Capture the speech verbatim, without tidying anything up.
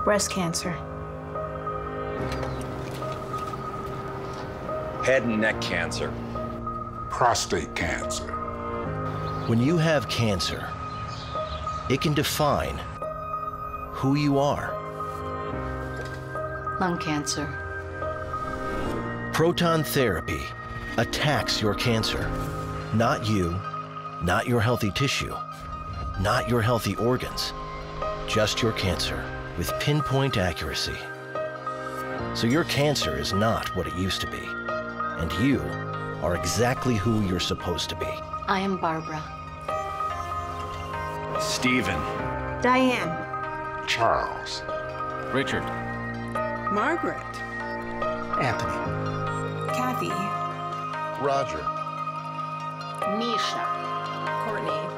Breast cancer. Head and neck cancer. Prostate cancer. When you have cancer, it can define who you are. Lung cancer. Proton therapy attacks your cancer. Not you, not your healthy tissue, not your healthy organs, just your cancer with pinpoint accuracy. So your cancer is not what it used to be, and you are exactly who you're supposed to be. I am Barbara. Stephen. Diane. Charles. Richard. Margaret. Anthony. Kathy. Roger. Misha. Courtney.